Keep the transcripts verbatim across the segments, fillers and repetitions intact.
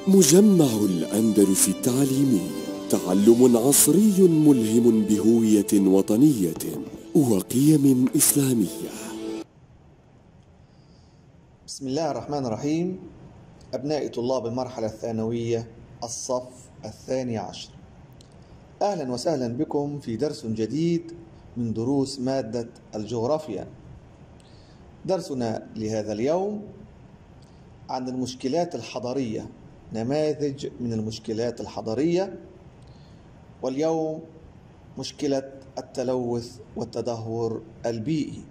مجمع الأندلس التعليمي، تعلم عصري ملهم بهوية وطنية وقيم إسلامية. بسم الله الرحمن الرحيم. أبناء طلاب المرحلة الثانوية الصف الثاني عشر، أهلا وسهلا بكم في درس جديد من دروس مادة الجغرافيا. درسنا لهذا اليوم عن المشكلات الحضرية، نماذج من المشكلات الحضرية، واليوم مشكلة التلوث والتدهور البيئي.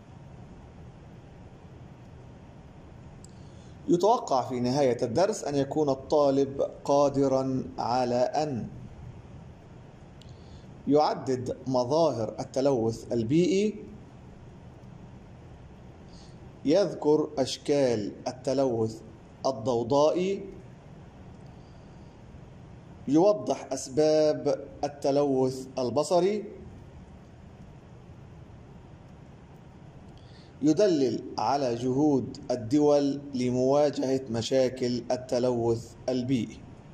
يتوقع في نهاية الدرس أن يكون الطالب قادرا على أن يعدد مظاهر التلوث البيئي، يذكر أشكال التلوث الضوضائي، يوضح أسباب التلوث البصري، يدلل على جهود الدول لمواجهة مشاكل التلوث البيئي.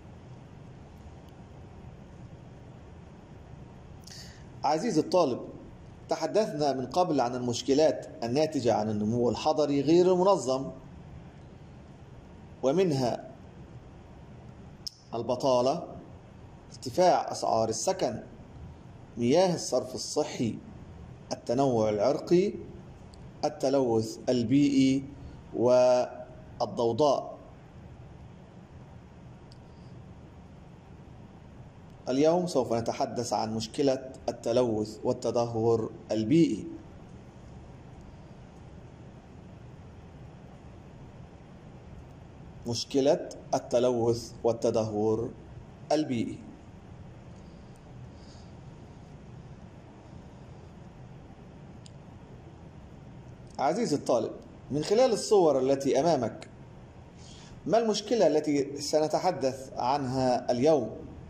عزيزي الطالب، تحدثنا من قبل عن المشكلات الناتجة عن النمو الحضري غير المنظم، ومنها البطالة، ارتفاع أسعار السكن، مياه الصرف الصحي، التنوع العرقي، التلوث البيئي والضوضاء. اليوم سوف نتحدث عن مشكلة التلوث والتدهور البيئي. مشكلة التلوث والتدهور البيئي. عزيزي الطالب، من خلال الصور التي أمامك، ما المشكلة التي سنتحدث عنها اليوم؟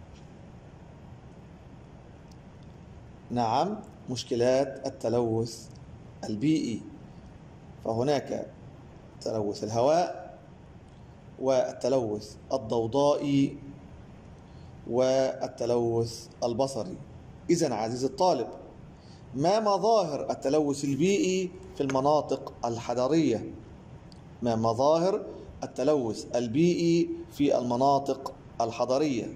نعم، مشكلات التلوث البيئي. فهناك تلوث الهواء، والتلوث الضوضائي، والتلوث البصري. إذن عزيزي الطالب، ما مظاهر التلوث البيئي في المناطق الحضرية؟ ما مظاهر التلوث البيئي في المناطق الحضرية؟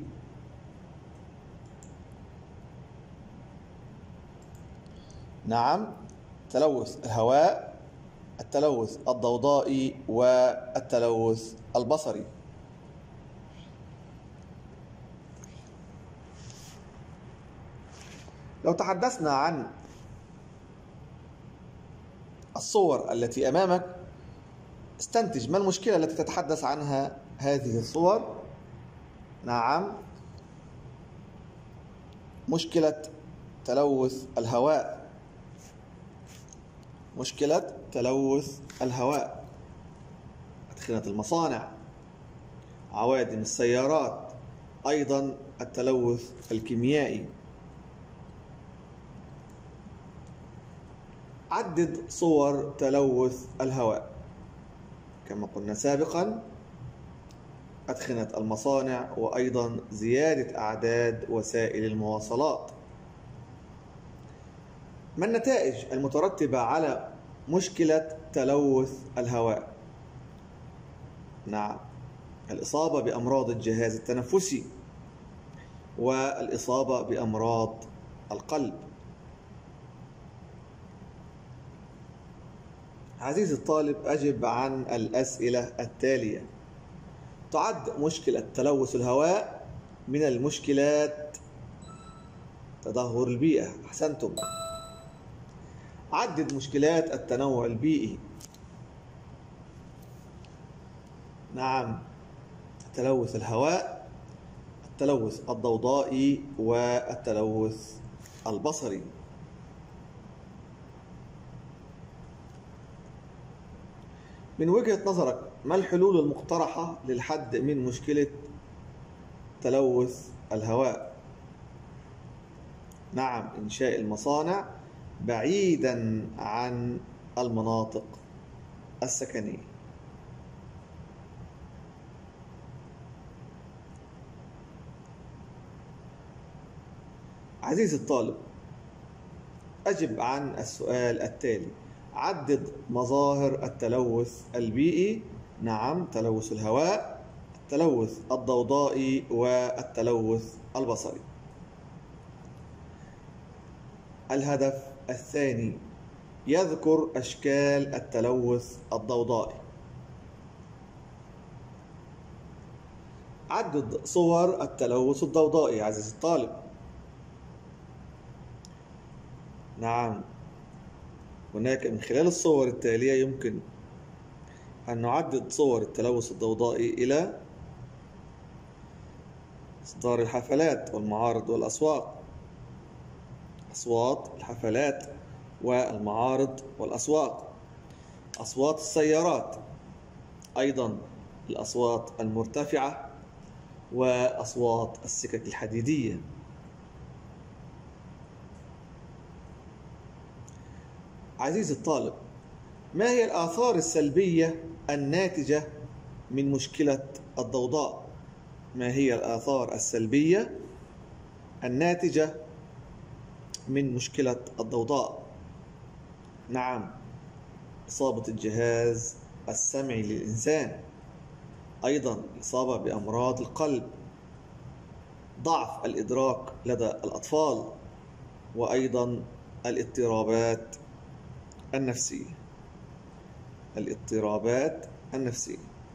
نعم، تلوث الهواء، التلوث الضوضائي، والتلوث البصري. لو تحدثنا عن الصور التي أمامك، استنتج ما المشكلة التي تتحدث عنها هذه الصور. نعم، مشكلة تلوث الهواء. مشكلة تلوث الهواء، أدخنة المصانع، عوادم السيارات، أيضا التلوث الكيميائي. عدد صور تلوث الهواء. كما قلنا سابقا، أدخنة المصانع، وأيضا زيادة أعداد وسائل المواصلات. ما النتائج المترتبة على مشكلة تلوث الهواء؟ نعم، الإصابة بأمراض الجهاز التنفسي، والإصابة بأمراض القلب. عزيزي الطالب، أجب عن الأسئلة التالية. تعد مشكلة تلوث الهواء من المشكلات تدهور البيئة. أحسنتم. عدد مشكلات التنوع البيئي. نعم، تلوث الهواء، التلوث الضوضائي، والتلوث البصري. من وجهة نظرك، ما الحلول المقترحة للحد من مشكلة تلوث الهواء؟ نعم، إنشاء المصانع بعيدا عن المناطق السكنية. عزيزي الطالب، أجب عن السؤال التالي: عدد مظاهر التلوث البيئي. نعم، تلوث الهواء، التلوث الضوضائي، والتلوث البصري. الهدف الثاني: يذكر أشكال التلوث الضوضائي. عدد صور التلوث الضوضائي عزيزي الطالب. نعم، هناك من خلال الصور التالية يمكن أن نعدد صور التلوث الضوضائي إلى إصدار الحفلات والمعارض والأسواق، أصوات الحفلات والمعارض والأسواق، أصوات السيارات، أيضا الأصوات المرتفعة، وأصوات السكك الحديدية. عزيزي الطالب، ما هي الآثار السلبية الناتجة من مشكلة الضوضاء؟ ما هي الآثار السلبية الناتجة من مشكلة الضوضاء؟ نعم، إصابة الجهاز السمعي للإنسان، أيضا الإصابة بأمراض القلب، ضعف الإدراك لدى الأطفال، وأيضا الاضطرابات النفسية. الاضطرابات النفسية.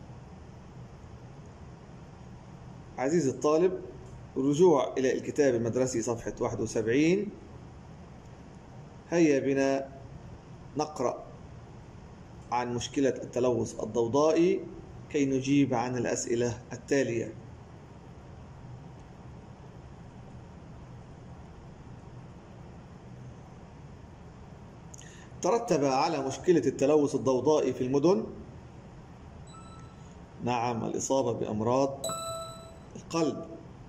عزيزي الطالب، رجوع إلى الكتاب المدرسي صفحة واحد وسبعين. هيا بنا نقرأ عن مشكلة التلوث الضوضائي كي نجيب عن الأسئلة التالية. ترتب على مشكلة التلوث الضوضائي في المدن. نعم، الإصابة بأمراض القلب.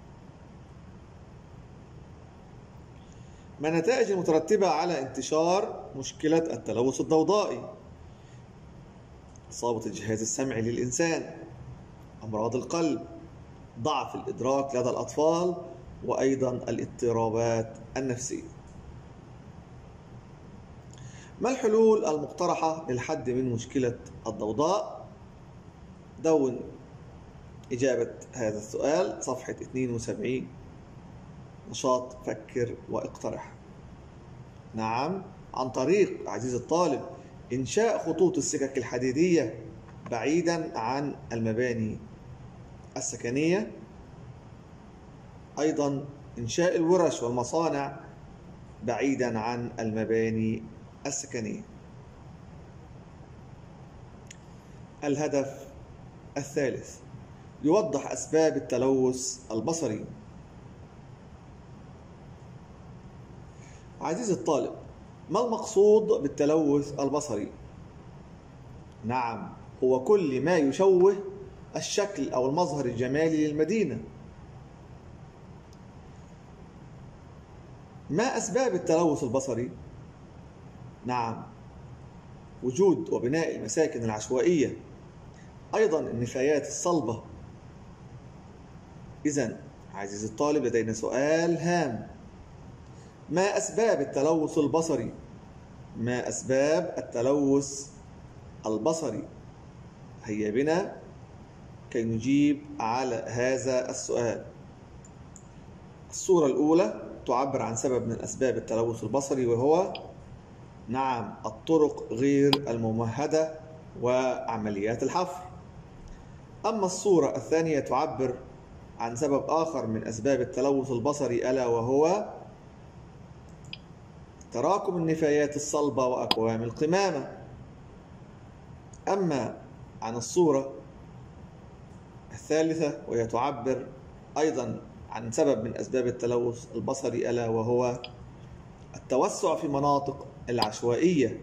ما النتائج المترتبة على انتشار مشكلة التلوث الضوضائي؟ إصابة الجهاز السمعي للإنسان، أمراض القلب، ضعف الإدراك لدى الأطفال، وأيضا الاضطرابات النفسية. ما الحلول المقترحة للحد من مشكلة الضوضاء؟ دون إجابة هذا السؤال صفحة اثنين وسبعين. نشاط فكر واقترح. نعم، عن طريق عزيزي الطالب إنشاء خطوط السكك الحديدية بعيدا عن المباني السكنية، أيضا إنشاء الورش والمصانع بعيدا عن المباني السكنية. الهدف الثالث: يوضح أسباب التلوث البصري. عزيزي الطالب، ما المقصود بالتلوث البصري؟ نعم، هو كل ما يشوه الشكل أو المظهر الجمالي للمدينة. ما أسباب التلوث البصري؟ نعم، وجود وبناء المساكن العشوائية، أيضا النفايات الصلبة. إذن عزيزي الطالب، لدينا سؤال هام: ما أسباب التلوث البصري؟ ما أسباب التلوث البصري؟ هيا بنا كي نجيب على هذا السؤال. الصورة الأولى تعبر عن سبب من أسباب التلوث البصري، وهو نعم الطرق غير الممهدة وعمليات الحفر. أما الصورة الثانية تعبر عن سبب آخر من أسباب التلوث البصري، ألا وهو تراكم النفايات الصلبة وأكوام القمامة. أما عن الصورة الثالثة وهي تعبر أيضا عن سبب من أسباب التلوث البصري، ألا وهو التوسع في مناطق العشوائية،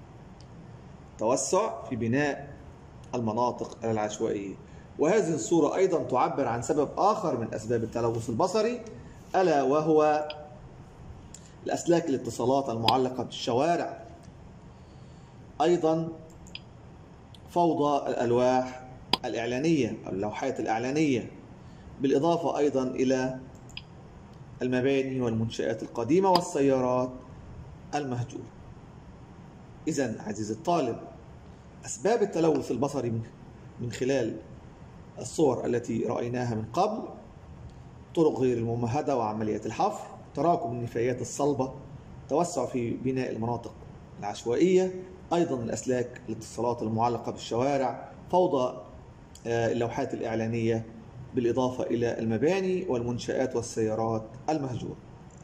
توسع في بناء المناطق العشوائية. وهذه الصورة أيضا تعبر عن سبب آخر من أسباب التلوث البصري، ألا وهو الأسلاك الاتصالات المعلقة بالشوارع، أيضا فوضى الألواح الإعلانية أو اللوحات الإعلانية، بالإضافة أيضا إلى المباني والمنشآت القديمة والسيارات المهجورة. إذن عزيزي الطالب، أسباب التلوث البصري من خلال الصور التي رأيناها من قبل: طرق غير الممهدة وعمليات الحفر، تراكم النفايات الصلبة، توسع في بناء المناطق العشوائية، أيضا الأسلاك الاتصالات المعلقة بالشوارع، فوضى اللوحات الإعلانية، بالإضافة إلى المباني والمنشآت والسيارات المهجورة.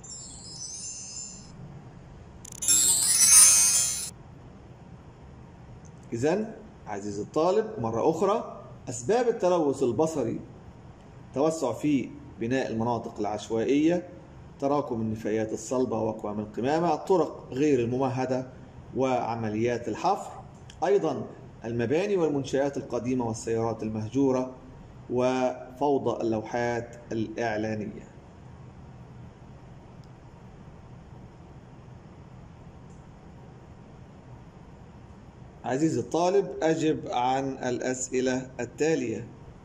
إذن عزيزي الطالب، مرة أخرى، أسباب التلوث البصري: توسع في بناء المناطق العشوائية، تراكم النفايات الصلبة وأكوام القمامة، الطرق غير الممهدة وعمليات الحفر، أيضا المباني والمنشآت القديمة والسيارات المهجورة، وفوضى اللوحات الإعلانية. عزيزي الطالب، أجب عن الأسئلة التالية: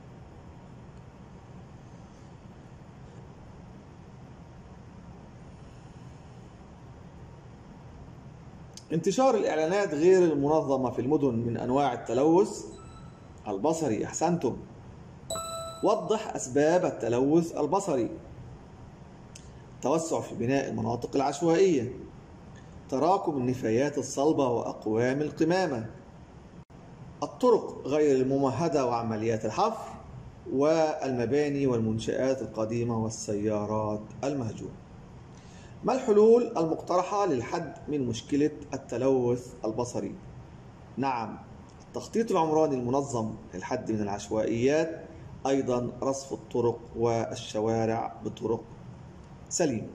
انتشار الإعلانات غير المنظمة في المدن من أنواع التلوث البصري. أحسنتم. وضح أسباب التلوث البصري: توسع في بناء المناطق العشوائية، تراكم النفايات الصلبة وأقوام القمامة، الطرق غير الممهدة وعمليات الحفر، والمباني والمنشآت القديمة والسيارات المهجورة. ما الحلول المقترحة للحد من مشكلة التلوث البصري؟ نعم، التخطيط العمراني المنظم للحد من العشوائيات، أيضا رصف الطرق والشوارع بطرق سليمة.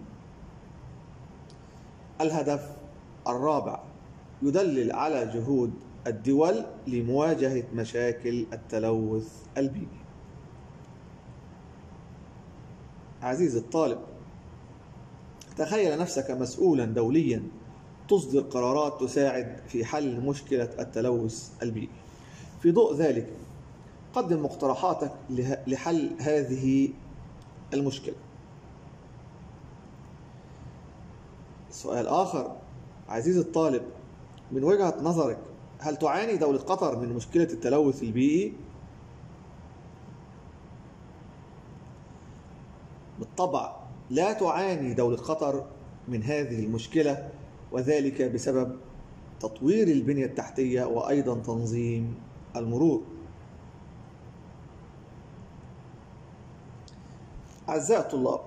الهدف الرابع يدلل على جهود الدول لمواجهة مشاكل التلوث البيئي. عزيزي الطالب، تخيل نفسك مسؤولا دوليا تصدر قرارات تساعد في حل مشكلة التلوث البيئي. في ضوء ذلك قدم مقترحاتك لحل هذه المشكلة. سؤال آخر: عزيزي الطالب، من وجهة نظرك هل تعاني دولة قطر من مشكلة التلوث البيئي؟ بالطبع لا تعاني دولة قطر من هذه المشكلة، وذلك بسبب تطوير البنية التحتية وأيضا تنظيم المرور. أعزائي الطلاب،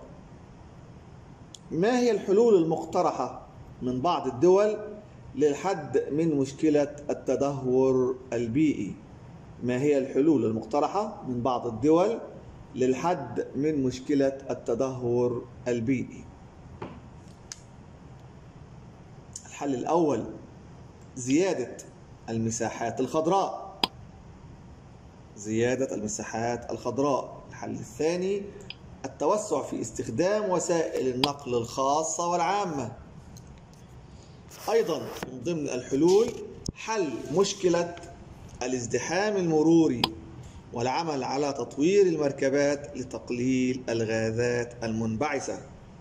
ما هي الحلول المقترحة من بعض الدول للحد من مشكلة التدهور البيئي؟ ما هي الحلول المقترحة من بعض الدول للحد من مشكلة التدهور البيئي؟ الحل الأول: زيادة المساحات الخضراء. زيادة المساحات الخضراء. الحل الثاني: التوسع في استخدام وسائل النقل الخاصة والعامة. أيضا من ضمن الحلول حل مشكلة الازدحام المروري والعمل على تطوير المركبات لتقليل الغازات المنبعثة.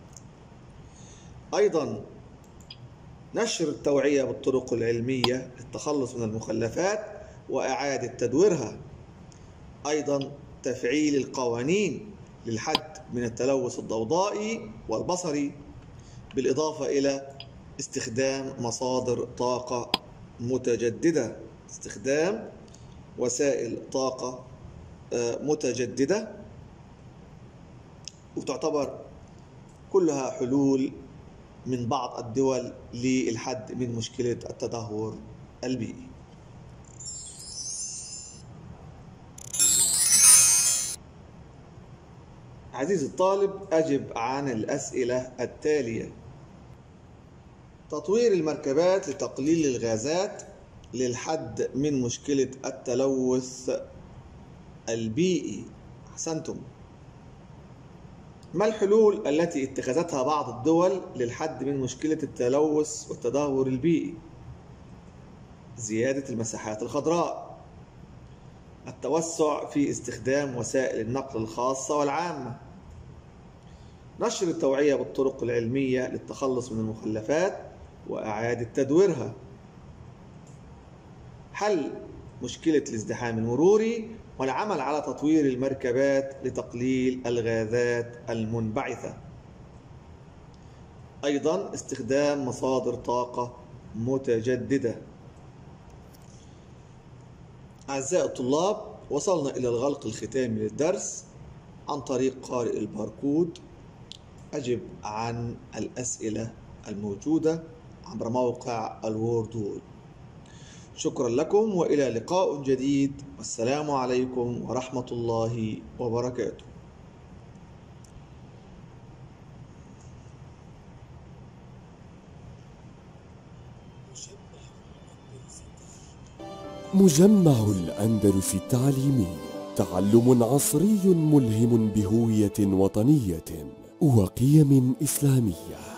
أيضا نشر التوعية بالطرق العلمية للتخلص من المخلفات وإعادة تدويرها. أيضا تفعيل القوانين للحد من التلوث الضوضائي والبصري، بالإضافة إلى استخدام مصادر طاقة متجددة. استخدام وسائل طاقة متجددة، وتعتبر كلها حلول من بعض الدول للحد من مشكلة التدهور البيئي. عزيزي الطالب، أجب عن الأسئلة التالية: تطوير المركبات لتقليل الغازات للحد من مشكلة التلوث البيئي. أحسنتم. ما الحلول التي اتخذتها بعض الدول للحد من مشكلة التلوث والتدهور البيئي؟ زيادة المساحات الخضراء، التوسع في استخدام وسائل النقل الخاصة والعامة، نشر التوعية بالطرق العلمية للتخلص من المخلفات وإعادة تدويرها. حل مشكلة الازدحام المروري والعمل على تطوير المركبات لتقليل الغازات المنبعثة. أيضا استخدام مصادر طاقة متجددة. أعزائي الطلاب، وصلنا إلى الغلق الختامي للدرس عن طريق قارئ الباركود. أجب عن الأسئلة الموجودة عبر موقع الووردول. شكرا لكم وإلى لقاء جديد، والسلام عليكم ورحمة الله وبركاته. مجمع الأندلس التعليمي، تعلم عصري ملهم بهوية وطنية وقيم إسلامية.